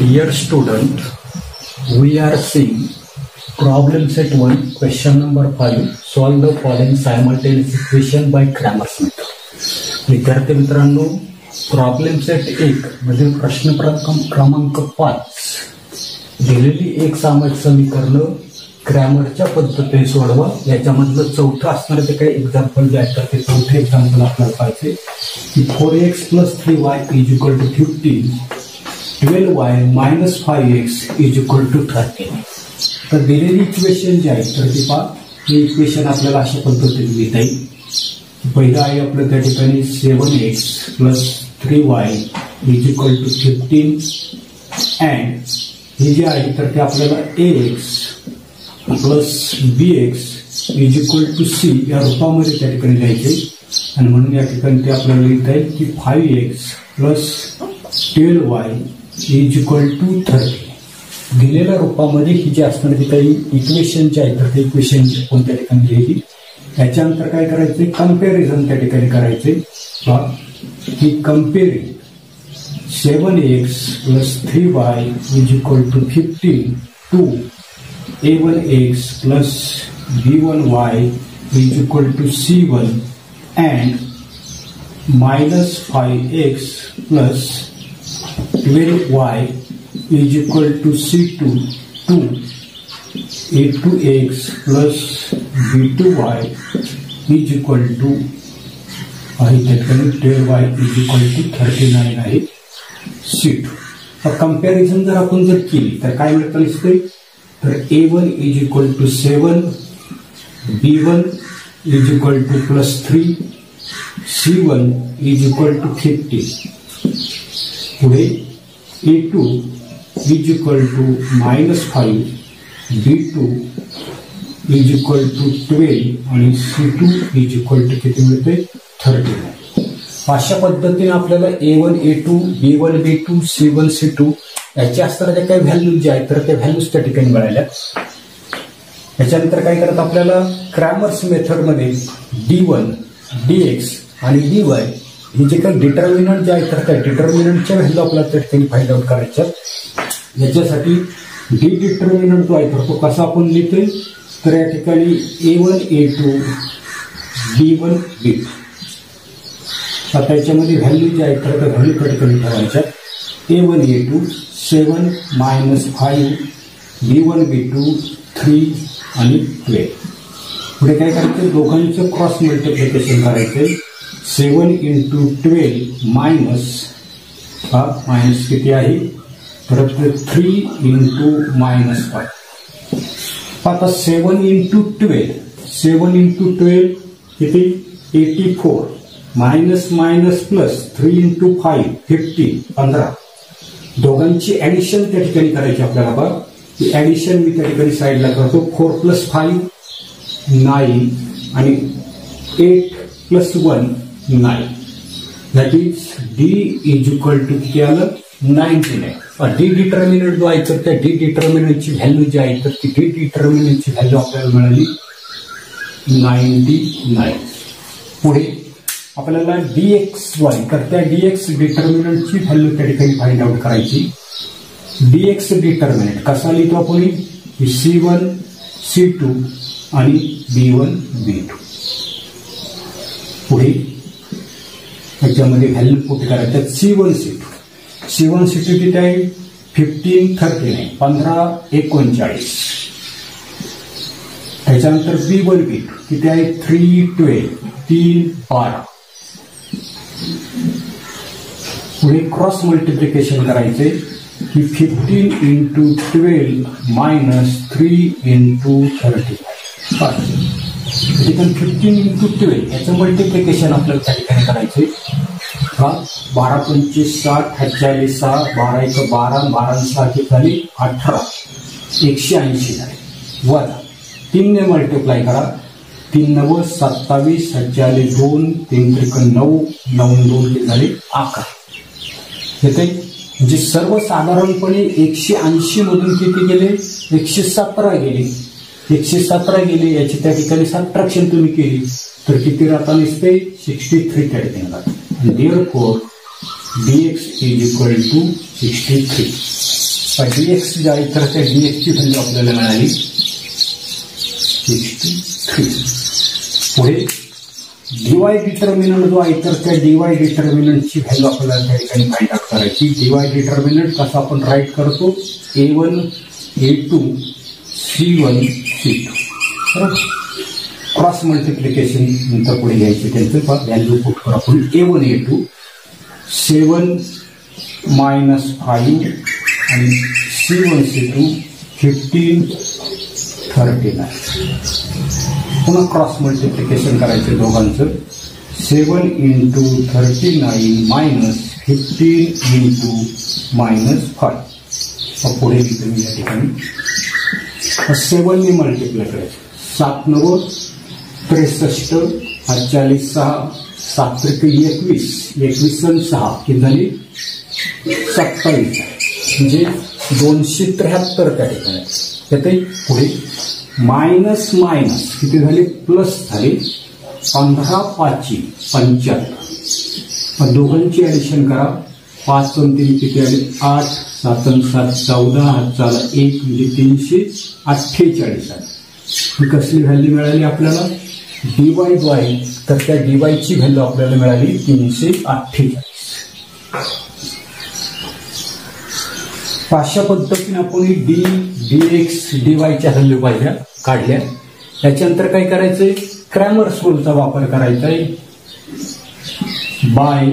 Dear student, we are seeing problem set 1, question number 5. Solve the following simultaneous equation by Cramer's method. विद्यार्थी मित्रांनो, problem set 1 मध्ये प्रश्न क्रमांक 5 दिलेली एक सामायिक समीकरण क्रॅमरच्या पद्धतीने सोडवा. याच्यामधलं चौथं असणार ते काही एक्झाम्पल जे आहेत ते चौथे एक्झाम्पल आपल्याला पाहिजे की 4x + 3y = 15, 12y - 5x = 13. तर दिलेली इक्वेशन जी आहे तर ती पहा, ही इक्वेशन आपल्याला अशा पद्धतीने लिहिता येईल. पहिलं आहे आपलं त्या ठिकाणी 7x + 3y = 15 अँड ही जी आहे तर ते आपल्याला ax + bx = c या रूपामध्ये त्या ठिकाणी लिहायचे. आणि म्हणून या ठिकाणी ते आपल्याला लिहिता येईल की 5x + 12y = 30. दिलेल्या रूपामध्ये ही जी असणारी ती काही इक्वेशन जी आहे तर ते इक्वेशन कोणत्या ठिकाणी लिहिली. याच्यानंतर काय करायचे, कम्पॅरिझन त्या ठिकाणी करायचे. की comparing 7x + 3y = 15 to a1x + b1y = c1 and -5x + 12y = c2 to a2x + b2y = आहे त्या ठिकाणी 12y = 39 आहे c2. तर कम्पॅरिझन जर आपण केली तर काय मिळतं असते, तर a1 = 7, b1 = +3, c1 = 50. पुढे a2 = -5, b2 = 12 आणि c2 = किती मिळते, 39. अशा पद्धतीने आपल्याला a1, a2, b1, b2, c1, c2 याच्या असणाऱ्या काही व्हॅल्यू जे आहेत तर त्या व्हॅल्यूज त्या ठिकाणी मिळाल्या. याच्यानंतर काय करत आपल्याला क्रॅमर्स मेथडमध्ये d1, dx आणि dy हे जे काही डिटर्मिनंट जे आहेत तर त्या डिटर्मिनंटच्या व्हॅल्यू आपल्याला त्या ठिकाणी फाइंड आउट करायच्या. याच्यासाठी डी डिटर्मिनंट जो आहे तर तो कसा आपण लिहितोय, तर या ठिकाणी a1, a2, b1, b2. आता याच्यामध्ये व्हॅल्यू जे आहेत तर त्या व्हॅल्यू त्या ठिकाणी ठेवायच्या. a1, a2 7 - 5, b1, b2 3 आणि 12. पुढे काय करायचं, दोघांचं क्रॉस मल्टिप्लिकेशन करायचे. 7 × 12 मायनस किती आहे, तर 3 × -5. आता 7 × 12 किती, 84 मायनस प्लस 3 × 5 50 15. दोघांची ऍडिशन त्या ठिकाणी करायची आपल्याला. बघा ही ऍडिशन मी त्या ठिकाणी साईडला करतो. 4 + 5 9 आणि 8 + 1 9. दॅट इज डी किती आलं, 99. डी डिटर्मिनंट जो आहे तर त्या डी डिटर्मिनंटची व्हॅल्यू जी आहे तर ती डी डिटर्मिनंटची व्हॅल्यू आपल्याला मिळाली 99. पुढे आपल्याला dxy तर त्या dx डिटर्मिनंटची व्हॅल्यू त्या ठिकाणी फाइंड आउट करायची. dx डिटर्मिनंट कसा लिहितो आपण, c1 c2 आणि b1 b2. पुढे त्याच्यामध्ये व्हॅल्यू पुट करायच्या. c1 c2 किती आहे, 15 39 15 39. त्याच्यानंतर b1 b2 किती आहे, 3 12 3 12. पुढे क्रॉस मल्टिप्लिकेशन करायचे की 15 × 12 - 3 × 35. ठिकाणी 15 × 12 याचं मल्टिप्लिकेशन आपल्याला त्या ठिकाणी करायचे. 12 × 25 60 41 6 12 × 12 12 6 किती झाली, 18 180 झाले. वजा 3 ने मल्टिप्लाय करा. 3 × 9 27 47 2 3 × 9 9 2 किती झाले, 11. येते म्हणजे सर्वसाधारणपणे 180 मधून किती गेले, 117 गेले. 117 गेले याची त्या ठिकाणी सबट्रॅक्शन तुम्ही केली तर किती राहता दिसते, 63 त्या ठिकाणी राहते. Therefore dx = 63. dx जी आहे तर त्या dx ची व्हॅल्यू आपल्याला मिळाली 63. पुढे dy डिटर्मिनंट जो आहे तर त्या dy डिटर्मिनंटची व्हॅल्यू आपल्याला त्या ठिकाणी फाइंड आउट करायची. dy डिटर्मिनंट कसं आपण राईट करतो, a1 a2 c1 c2. बरोबर, क्रॉस मल्टिप्लिकेशन नंतर पुढे घ्यायचे त्यांचं व्हॅल्यू पुट करू आपण. a1 a2 7 -5 आणि c1 c2 15 39. पुन्हा क्रॉस मल्टिप्लिकेशन करायचे दोघांचं. 7 × 39 - 15 × -5. पुढे लिहितो या ठिकाणी 7 ने मल्टिप्लाय करायचं. 7 9 63 40 6 7 21 21 आणि 6 किती झाली 27. म्हणजे 273 त्या ठिकाणी येते. पुढे मायनस मायनस किती झाले प्लस झाले 15 5 75. मग दोघांची ऍडिशन करा. 5 आणि 3 किती आले 8 7 आणि 7 14 हात चाला 1 म्हणजे 348 आले. ही कसली व्हॅल्यू मिळाली आपल्याला dy जो आहे तर त्या dy ची व्हॅल्यू आपल्याला मिळाली 348. अशा पद्धतीने आपण dx dy च्या व्हॅल्यू पाहिल्या काढल्या. त्याच्यानंतर काय करायचंय क्रॅमर्स रूलचा वापर करायचा आहे. By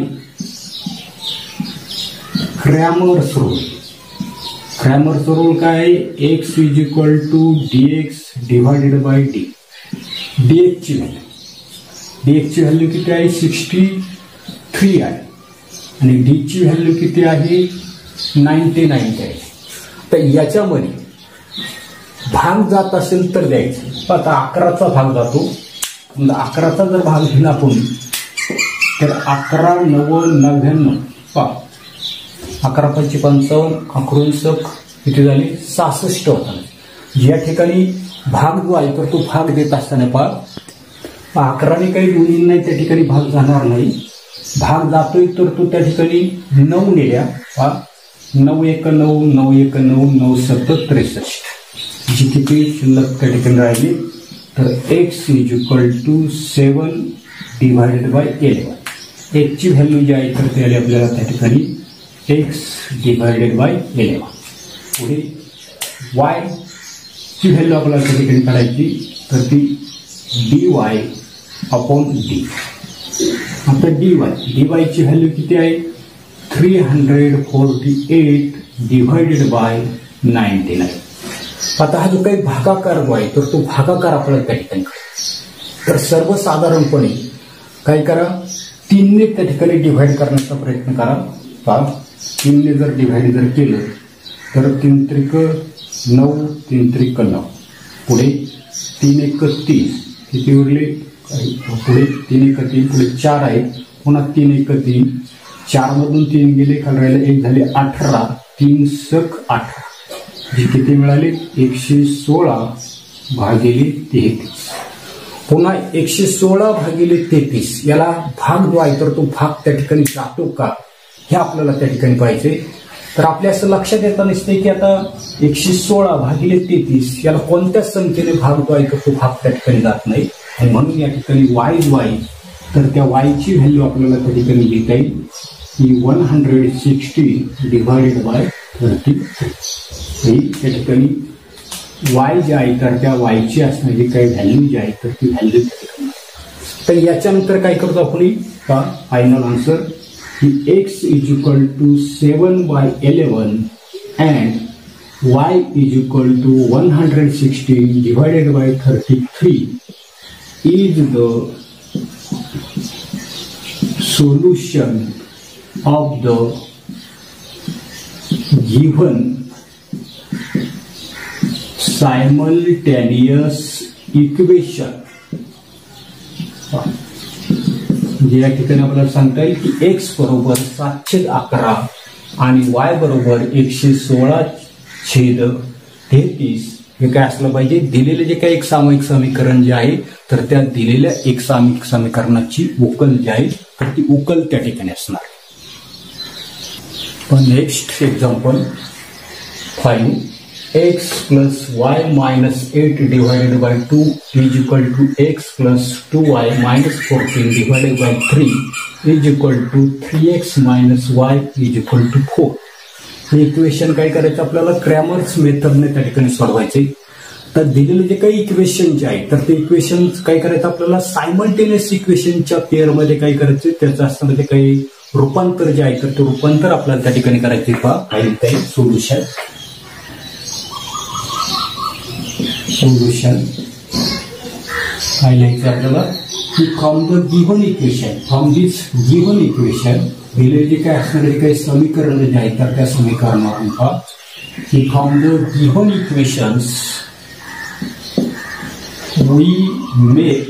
Cramer's rule. Cramer's rule काय आहे x = dx / d. dx ची व्हॅल्यू किती आहे 63 आहे आणि d ची व्हॅल्यू किती आहे 99 आहे. तर याच्यामध्ये भाग जात असेल तर द्यायचं. आता 11चा भाग जातो. 11चा जर भाग घेतला आपण तर 11 9 99 11 5 55 11 किती झाली 66 होता. या ठिकाणी भाग जो आहे तर तो भाग देत असताना 11ने काही दोन्ही नाही त्या ठिकाणी भाग जाणार नाही. भाग जातोय तर तो त्या ठिकाणी 9 नेल्या 9 1 9 9 1 9 9 7 63. जी किती शिल्लक त्या ठिकाणी राहिली तर x = 7 / 11. x ची व्हॅल्यू जी आहे तर ते आली आपल्याला त्या ठिकाणी x / 11. पुढे y ची व्हॅल्यू आपल्याला त्या ठिकाणी काढायची तर ती dy/d. आता dy ची व्हॅल्यू किती आहे 348 / 99. आता हा जो काही भागाकार जो आहे तर तो भागाकार आपल्याला त्या ठिकाणी तर सर्वसाधारणपणे काय करा 3 ने त्या ठिकाणी डिव्हाइड करण्याचा प्रयत्न करा. 3 ने जर डिव्हाइड जर केलं तर 3 त्रिक 9 3 त्रिक 9. पुढे 3 1 3 किती उरले पुढे 3 1 3 पुढे 4 आहे. पुन्हा 3 1 3 4 मधून 3 गेले खाली राहिले 1 झाले 18 3 सक 18. जी किती मिळाली 116 भागिले 33. पुन्हा 116 भागिले 33 याला भाग जो आहे तर तो भाग त्या ठिकाणी जातो का हे आपल्याला त्या ठिकाणी पाहिजे. तर आपल्या असं लक्षात येतं नसते की आता 116 भागिले 33 याला कोणत्याच संख्येने भाग जो आहे तर तो भाग त्या ठिकाणी जात नाही. आणि म्हणून या ठिकाणी y तर त्या y ची व्हॅल्यू आपल्याला त्या ठिकाणी लिहिता येईल की 160 / 33. त्या ठिकाणी y जे आहे तर त्या y ची असणारी काही व्हॅल्यू जी आहे तर ती व्हॅल्यू त्या ठिकाणी. तर याच्यानंतर काय करतो आपण फायनल आन्सर की x = 7/11 and y = 160 / 33 is the solution of the given simultaneous equation. या ठिकाणी आपल्याला सांगता येईल की x = 711 आणि y = 116/33 हे काय असलं पाहिजे दिलेले जे काही एक सामायिक समीकरण जे आहे तर त्या दिलेल्या एक सामायिक समीकरणाची उकल जी आहे तर ती उकल त्या ठिकाणी असणार. पण next example 5 x plus y minus 8 divided by 2 is equal to x plus 2y minus 14 divided by 3 is equal to 3x minus y is equal to 4. हे इक्वेशन काय करायचं आपल्याला क्रॅमर्स मेथडने त्या ठिकाणी सोडवायचे. तर दिलेले जे काही इक्वेशन जे आहे तर ते इक्वेशन काय करायचं आपल्याला सायमल्टेनियस इक्वेशनच्या पेअरमध्ये काय करायचं त्याचं असताना ते काही रूपांतर जे आहे तर ते रूपांतर आपल्याला त्या ठिकाणी करायचे. पहा काही सोल्युशन काय लिहायचं आपल्याला की from the given equation, from this given equation दिलेले जे काय असणारे काही समीकरण जे आहेत तर त्या समीकरणावरून पहा की from the given equations we make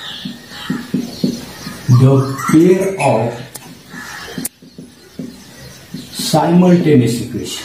the pair of simultaneous equation.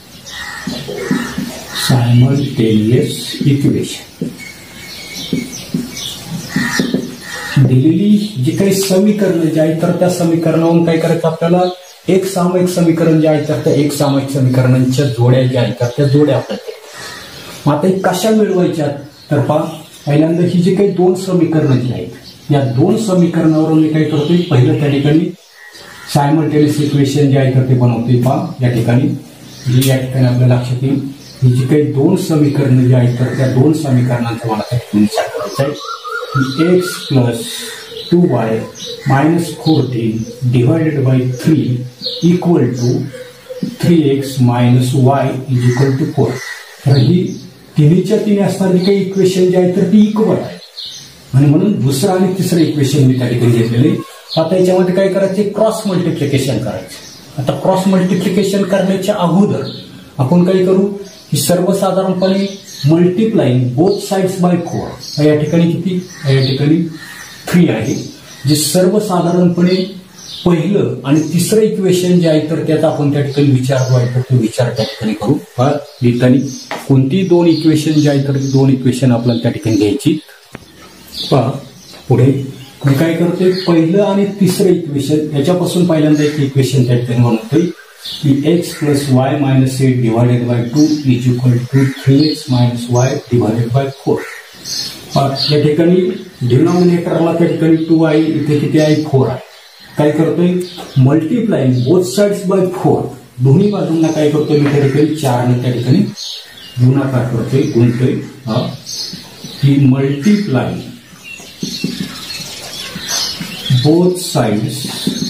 दिलेली जी काही समीकरण जे आहेत तर त्या समीकरणावरून काय करायचं आपल्याला एक सामायिक समीकरण जे आहे तर त्या एक सामायिक समीकरणांच्या जोड्या ज्या आहेत तर त्या जोड्या आपल्याला आता कशा मिळवायच्या तर पहा पहिल्यांदा ही जी काही दोन समीकरणं जी आहेत या दोन समीकरणावरून मी काय करतोय पहिलं त्या ठिकाणी सायमल्टेनियस इक्वेशन जे आहे तर ते बनवतोय. पहा या ठिकाणी या ठिकाणी आपल्या लक्षात येईल ही जी काही दोन समीकरणं जी आहेत तर त्या दोन समीकरणांचा मला त्या ठिकाणी विचार करायचा आहे. X plus 2y minus 14 divided by 3 equal to 3x minus y is equal to 4. तर ही तिन्हीच्या तिन्ही असणारी काही इक्वेशन जे आहे तर ती इक्वल आहे आणि म्हणून दुसरं आणि तिसरं इक्वेशन मी त्या ठिकाणी घेतलेले. आता याच्यामध्ये काय करायचे क्रॉस मल्टिप्लिकेशन करायचे. आता क्रॉस मल्टिप्लिकेशन करण्याच्या अगोदर आपण काय करू की सर्वसाधारणपणे मल्टिप्लाइंग बोथ साइड्स बाय 4 या ठिकाणी किती या ठिकाणी 3 आहे जे सर्वसाधारणपणे पहिलं आणि तिसरं इक्वेशन जे आहे तर त्याचा आपण त्या ठिकाणी विचार आहे तर तो विचार त्या ठिकाणी करू. लिहिताना कोणती दोन इक्वेशन जे आहे तर दोन इक्वेशन आपल्याला त्या ठिकाणी घ्यायची. पहा पुढे मी काय करतोय पहिलं आणि तिसरं इक्वेशन याच्यापासून पहिल्यांदा एक इक्वेशन त्या ठिकाणी बनवतोय की x plus y minus 8 divided by 2 is equal to 3x minus y divided by 4. या ठिकाणी डिनॉमिनेटरला त्या ठिकाणी 2 आहे इथे किती आहे 4 आहे. काय करतोय मल्टिप्लाइंग बोथ साइड्स बाय 4 दोन्ही बाजूंना काय करतोय मी त्या ठिकाणी 4 ने त्या ठिकाणी गुणाकार करतोय गुणतोय की मल्टिप्लाइंग बोथ साइड्स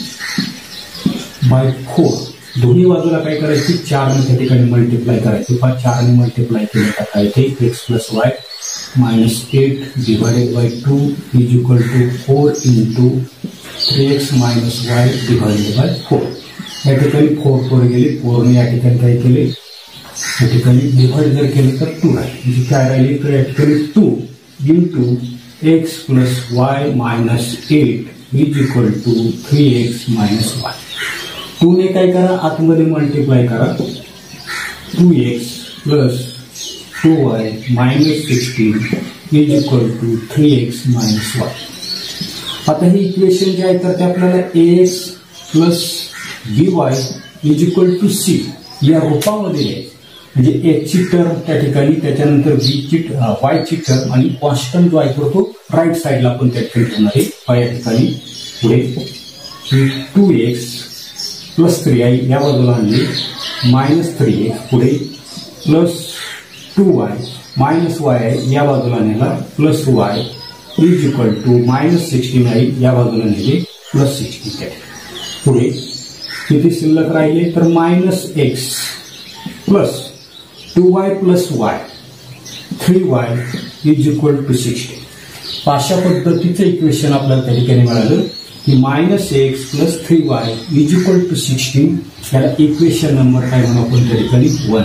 बाय 4 दोन्ही बाजूला काय करायची 4 ने त्या ठिकाणी मल्टिप्लाय करायची. 4 ने मल्टिप्लाय केलं तर काय ते x plus y minus 8 divided by 2 is equal to 4 into 3x minus y divided by 4. या ठिकाणी 4 गेले 4 ने या ठिकाणी काय केले या ठिकाणी डिवाइड जर केले तर 2 आहे म्हणजे काय राहिले तर या ठिकाणी 2 into x plus y minus 8 is equal to 3x minus y. 2 ने काय करा आतमध्ये मल्टिप्लाय करा 2x plus 2y minus 16 is equal to 3x minus y. आता हे इक्वेशन जे आहे तर ते आपल्याला ax plus by is equal to c या रूपामध्ये आहे म्हणजे x ची टर्म त्या ठिकाणी त्याच्यानंतर y ची टर्म आणि कॉन्स्टंट जो आहे तो राईट साइडला आपण त्या ठिकाणी ठेवणार आहे. या ठिकाणी पुढे 2x प्लस 3y या बाजूला आणले मायनस 3x पुढे प्लस 2y मायनस y या बाजूला नेला plus y is equal to minus 16 आहे या बाजूला नेले प्लस 16. पुढे किती शिल्लक राहिले तर minus x plus 2y plus y 3y is equal to 16. अशा पद्धतीचं इक्वेशन आपल्याला त्या ठिकाणी मिळालं की minus x plus 3y is equal to 16 याला इक्वेशन नंबर काय म्हणून आपण त्या ठिकाणी 1.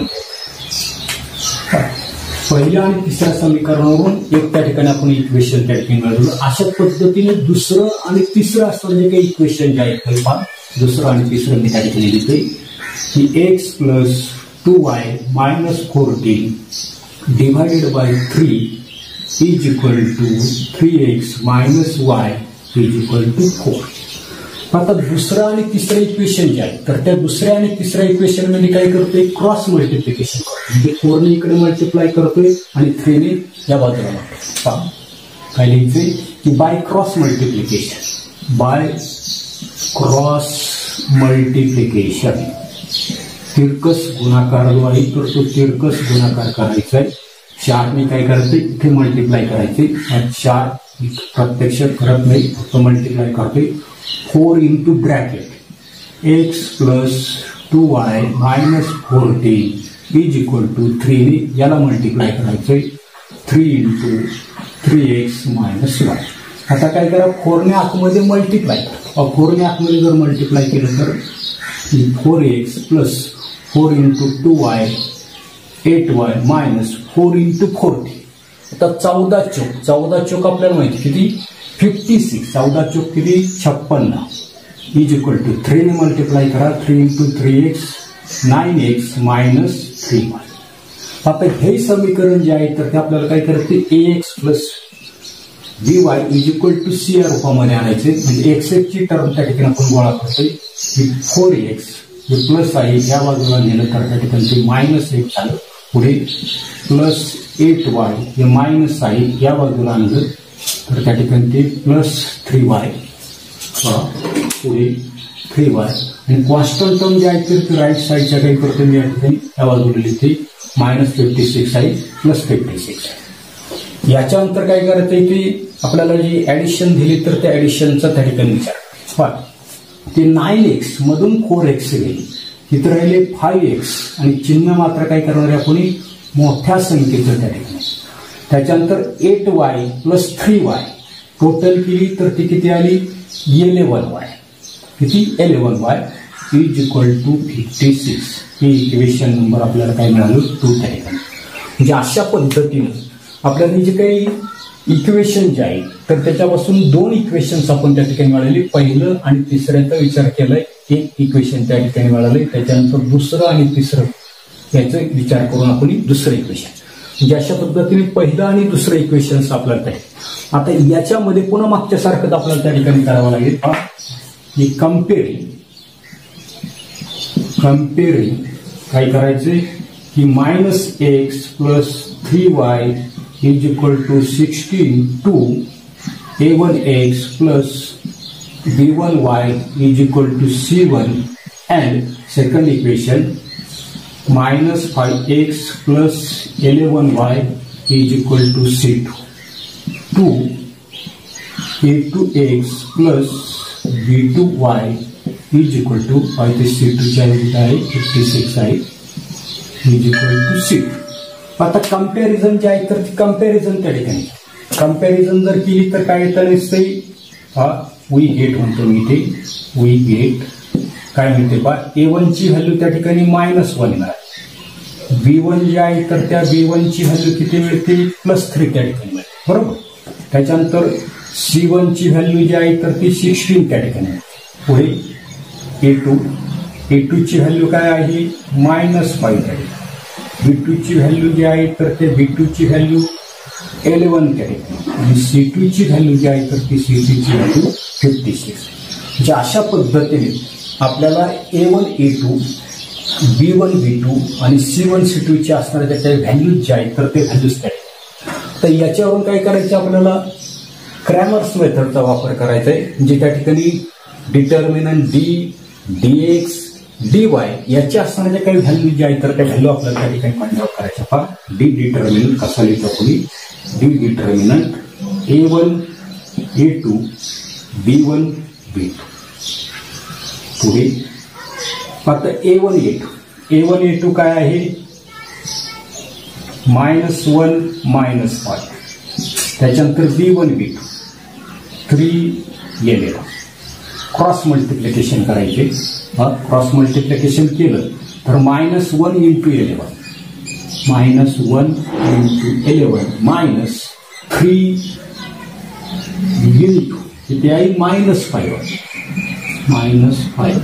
पहिल्या आणि तिसऱ्या समीकरणावरून एक त्या ठिकाणी आपण इक्वेशन त्या ठिकाणी मिळवलं. अशा पद्धतीने दुसरं आणि तिसरं असणारे जे काही इक्वेशन जे आहेत पहा दुसरं आणि तिसरं मी त्या ठिकाणी लिहितोय की x plus 2y minus 14 divided by 3 is equal to 3x minus y is equal to 4. आता दुसरं आणि तिसरं इक्वेशन जे आहे तर त्या दुसऱ्या आणि तिसऱ्या इक्वेशन मध्ये काय करतोय क्रॉस मल्टिप्लिकेशन करतोय म्हणजे 4 ने इकडे मल्टिप्लाय करतोय आणि 3 ने या बाजूला मारतोय. काय लिहायचंय की बाय क्रॉस मल्टिप्लिकेशन तिरकस गुणाकार जो आहे तर तो तिरकस गुणाकार करायचा आहे. 4 ने काय करायचंय इथे मल्टिप्लाय करायचे. 4 प्रत्यक्षात करत नाही फक्त मल्टिप्लाय करतोय. 4 into bracket x plus 2y minus 14 is equal to 3 ने याला मल्टिप्लाय करायचंय. 3 इंटू 3x मायनस 1. आता काय करा 4 ने आतमध्ये मल्टिप्लाय करा. 4 ने आतमध्ये जर मल्टिप्लाय केलं तर 4x plus 4 into 2y 8y minus 4 into 40. आता 14 चौक आपल्याला माहिती किती 56. 14 चौक किती 56 इज इक्वल टू 3 ने मल्टिप्लाय करा. 3 into 3x 9x minus 3y. आता हे समीकरण जे आहे तर ते आपल्याला काय करायचे ax plus by is equal to c या रूपामध्ये आणायचे. म्हणजे x ची टर्म त्या ठिकाणी आपण गोळा करतोय. 4x हे प्लस आहे या बाजूला नेलं तर त्या ठिकाणी ते मायनस 1 झालं. पुढे प्लस 8y हे मायनस आहे या बाजूला आणलं तर त्या ठिकाणी ते प्लस 3y पुढे 3y आणि कॉन्स्टंट टर्म जे आहे तर राईट साईडच्या काही करतो मी या ठिकाणी या बाजूला लिहिते मायनस 56 आहे प्लस 56 आहे. याच्यानंतर काय करायचंय की आपल्याला जी ऍडिशन दिली तर त्या ऍडिशनचा त्या ठिकाणी विचार ते 9x मधून 4x गेली तिथे राहिले 5x आणि चिन्ह मात्र काय करणार आहे आपण मोठ्या संख्येचं त्या ठिकाणी. त्याच्यानंतर 8y प्लस 3y टोटल केली तर ती किती आली 11y. किती 11y इज इक्वल टू 56. ही इक्वेशन नंबर आपल्याला काय मिळालं 2 त्या ठिकाणी. म्हणजे अशा पद्धतीने आपल्याला जे काही इक्वेशन जे आहे तर त्याच्यापासून 2 इक्वेशन्स आपण त्या ठिकाणी मिळाले. पहिलं आणि तिसऱ्याचा विचार केलाय 1 इक्वेशन त्या ठिकाणी मिळालंय. त्याच्यानंतर दुसरं आणि तिसरं याचा विचार करून आपण दुसरं इक्वेशन म्हणजे अशा पद्धतीने पहिलं आणि दुसरं इक्वेशन्स आपल्याला आहे. आता याच्यामध्ये पुन्हा मागच्या सारखंच आपल्याला त्या ठिकाणी करावं लागेल. ही कम्पेरिंग काय करायचंय की minus x plus 3y is equal to 16 to a1x plus b1y is equal to c1 and second equation minus 5x plus 11y is equal to c2. 2 a2x plus b2y is equal to c2 च्या value आहे 56 आहे is equal to c2. आता comparison जे आहे तर ती comparison त्या ठिकाणी कंपॅरिझन जर केली तर काय येतं नसते वी गेट म्हणतो मी ते वी गेट काय मिळते पहा a1 ची व्हॅल्यू त्या ठिकाणी -1 मिळाली. b1 जी आहे तर त्या b1 ची व्हॅल्यू किती मिळते +3 त्या ठिकाणी मिळते बरोबर. त्याच्यानंतर c1 ची व्हॅल्यू जी आहे तर ती 16 त्या ठिकाणी मिळते. पुढे a2 ची व्हॅल्यू काय आहे -5 आहे. b2 ची व्हॅल्यू जी आहे तर ते b2 ची व्हॅल्यू 11 त्या ठिकाणी आणि c2 ची व्हॅल्यू जी आहे तर ती c2 ची व्हॅल्यू 56. म्हणजे अशा पद्धतीने आपल्याला a1 a2 b1 b2 आणि c1 c2 चे असणाऱ्या त्या व्हॅल्यूज जे आहेत तर ते व्हॅल्यूज काय तर याच्यावरून काय करायचं आपल्याला क्रॅमर्स मेथडचा वापर करायचा आहे. म्हणजे त्या ठिकाणी डिटर्मिनंट d dx dy याच्या असणाऱ्या काही व्हॅल्यू जे आहेत तर त्या व्हॅल्यू आपल्याला त्या ठिकाणी फाइंड आउट करायच्या. पहा डी डिटर्मिनंट कसा लिहितो कोणी D determinant a1 a2 b1 b2. पुढे फक्त a1 a2 काय आहे -1 -5. त्याच्यानंतर b1 b2 3 11 क्रॉस मल्टिप्लिकेशन करायचे. क्रॉस मल्टिप्लिकेशन केलं तर -1 × 11 -1 × 11 -3 × किती आहे -5 -5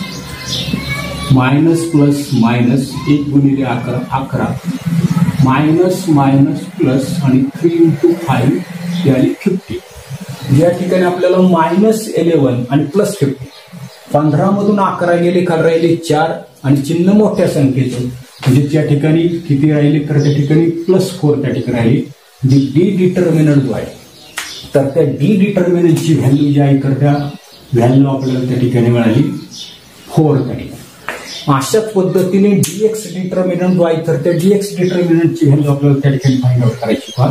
मायनस प्लस मायनस 1 गुणिले 11 मायनस मायनस प्लस आणि 3 × 5 ते आली 50. या ठिकाणी आपल्याला -11 आणि +50 15 मधून 11 गेले, खाली राहिले 4 आणि चिन्ह मोठ्या संख्येचं म्हणजे त्या ठिकाणी किती राहिले तर त्या ठिकाणी +4 त्या ठिकाणी राहिले. जी डी डिटर्मिनंट जो आहे तर त्या डी डिटर्मिनंटची व्हॅल्यू जी आहे तर त्या व्हॅल्यू आपल्याला त्या ठिकाणी मिळाली 4 त्या ठिकाणी. अशाच पद्धतीने डीएक्स डिटर्मिनंट जो आहे तर त्या डीएक्स डिटर्मिनंटची व्हॅल्यू आपल्याला त्या ठिकाणी फाइंड आउट करायची. पहा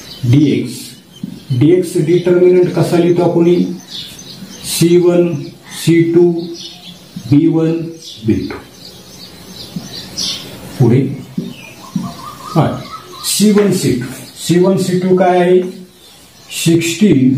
डीएक्स डिटर्मिनंट कसा लिहितो आपण? C1 C2 B1 B2. पुढे C1 C2 काय आहे? 16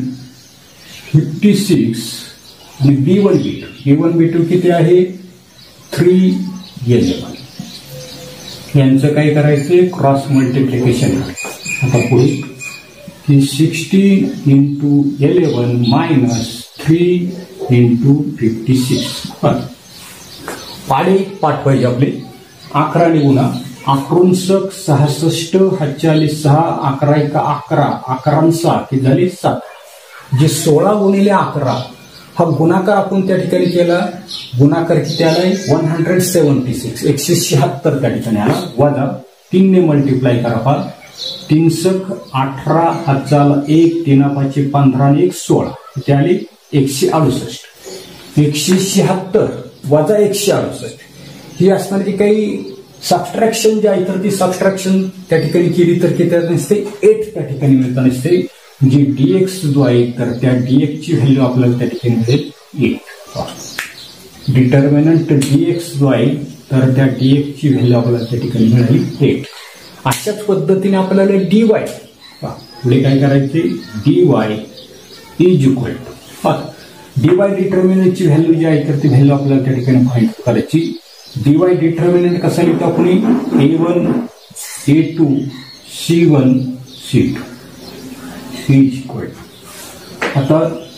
56 आणि B1 B2 किती आहे? 3 11. यांचं काय करायचं? Cross multiplication. आता पुढे की 16 × 11 - 3 × 56. पाडे पाठ पाहिजे आपले. 11 ने गुणा 11 66 47 6 11 × 11 11 6 किती झाले? 7. जे 16 × 11 हा गुणाकार आपण त्या ठिकाणी केला. गुणाकार किती आलाय? 176 176 त्या ठिकाणी आला. वजा 3 ने मल्टिप्लाय करा. पहा 3 × 18 हातचाला 1 3 5 15 आणि 1 16 किती आले? 168. 176 वजा 168 ही असणार जी काही सबट्रॅक्शन जे आहे तर ती सबट्रॅक्शन त्या ठिकाणी केली तर किती नसते? 8 त्या ठिकाणी मिळता नसते. जी डीएक्स जो आहे तर त्या डीएक्स ची व्हॅल्यू आपल्याला त्या ठिकाणी मिळेल 8. डिटर्मिनंट डीएक्स जो आहे तर त्या डीएक्स ची व्हॅल्यू आपल्याला त्या ठिकाणी मिळाली 8. अशाच पद्धतीने आपल्याला डीवाय पुढे काय करायचे? DY is equal to DY डिटर्मिनंटची व्हॅल्यू जी आहे तर ती व्हॅल्यू आपल्याला त्या ठिकाणी फाइंड करायची. डीवाय डिटर्मिनंट कसा लिहितो आपण? A1 A2 C1 C2 is equal to. आता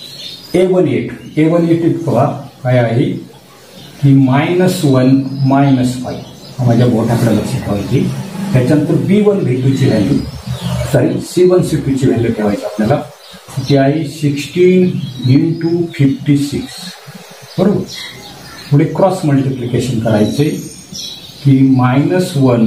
A18 पहा काय आहे की -1 -5 माझ्या बोटाकडे लक्ष ठेवायची. त्याच्यानंतर B1 B2 ची व्हॅल्यू C1 C2 ची व्हॅल्यू ठेवायची आपल्याला. ती आहे 16 × 56 बरोबर. पुढे क्रॉस मल्टिप्लिकेशन करायचे की -1 ×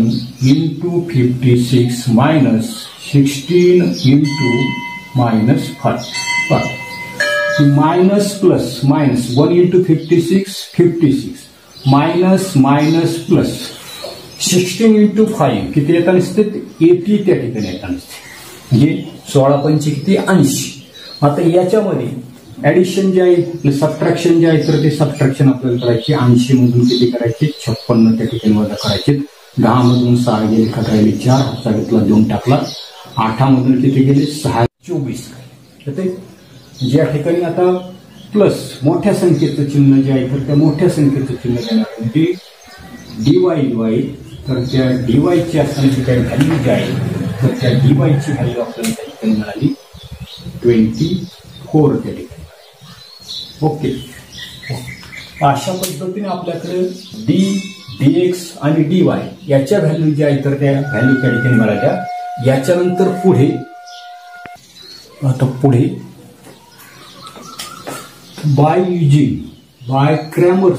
56 - 16 × -5 minus plus minus 1 × 56 56 minus plus 16 × 5 किती येतात नसते? 80 त्या ठिकाणी येतात नसते. म्हणजे 16 पंचे किती? 80. आता याच्यामध्ये ऍडिशन जे आहे सबट्रॅक्शन जे आहे तर ते सबट्रॅक्शन आपल्याला करायचे. 80 मधून किती करायचे? 56 त्या ठिकाणी वजा करायचे. 10 मधून 6 गेले, खात राहिले 4 हातचा घेतला 2 टाकला. 8 मधून किती गेले? 6 24. ज्या ठिकाणी आता प्लस मोठ्या संख्येचं चिन्ह जे आहे तर त्या मोठ्या संख्येचं चिन्ह देणार म्हणजे डीवाय तर त्या डीवायची असणारी काही व्हॅल्यू जी आहे तर त्या डीवायची व्हॅल्यू आपल्याला त्या ठिकाणी मिळाली 24 त्या ठिकाणी. ओके. अशा पद्धतीने आपल्याकडे डीएक्स आणि डीवाय याच्या व्हॅल्यू ज्या आहेत तर त्या व्हॅल्यू त्या ठिकाणी मिळाल्या. याच्यानंतर पुढे बाय क्रॅमर्स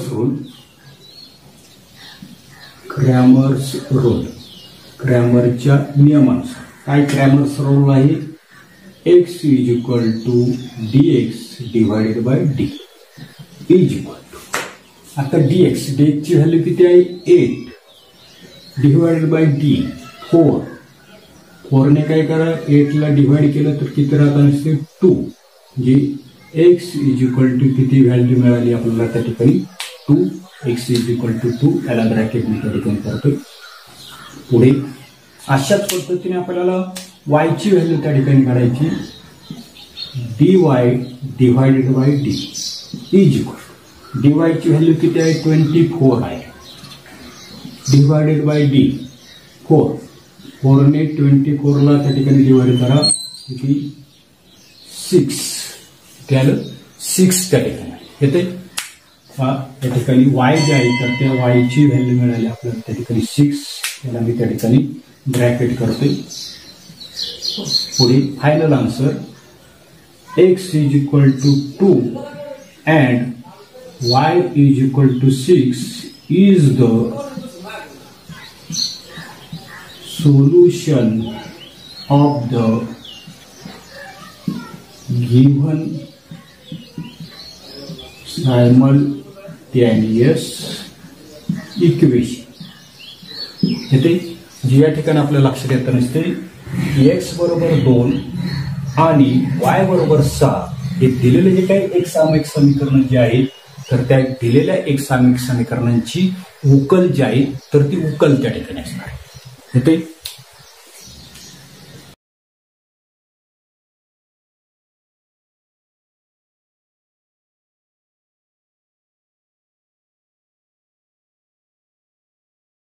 रूल क्रॅमरच्या नियमानुसार काय क्रॅमर्स रूल आहे? x is equal to dx divided by D is equal to. आता dx ची व्हॅल्यू किती आहे? 8 डिवाइडेड बाय डी 4. 4 ने काय करा? 8 ला डिवाइड केलं तर किती राहता नसते? 2. म्हणजे x इज इक्वल टू किती व्हॅल्यू मिळाली आपल्याला त्या ठिकाणी? 2. x इज इक्वल टू 2 याला ब्रॅकेट मी त्या ठिकाणी करतोय. पुढे अशाच पद्धतीने आपल्याला y ची व्हॅल्यू त्या ठिकाणी काढायची. dy divided by D is equal dy ची व्हॅल्यू किती आहे? 24 आहे. Divided by D 4. 4 ने 24 ला त्या ठिकाणी डिवाइड करा किती? 6. त्याला 6 त्या ठिकाणी येते. त्या ठिकाणी y जे आहे तर त्या y ची व्हॅल्यू मिळाली आपल्याला त्या ठिकाणी 6. याला मी त्या ठिकाणी ब्रॅकेट करतोय. पुढे final answer x is equal to 2 and y is equal to 6 is the solution of the given simultaneous equation. इथे जी या ठिकाणी आपल्या लक्षात येत नसते x बरोबर 2 आणि y बरोबर 6 हे दिलेले जे काही एक सामायिक समीकरण जे आहेत तर त्या दिलेल्या एक सामायिक समीकरणांची उकल जी आहे तर ती उकल त्या ठिकाणी असणार. इथे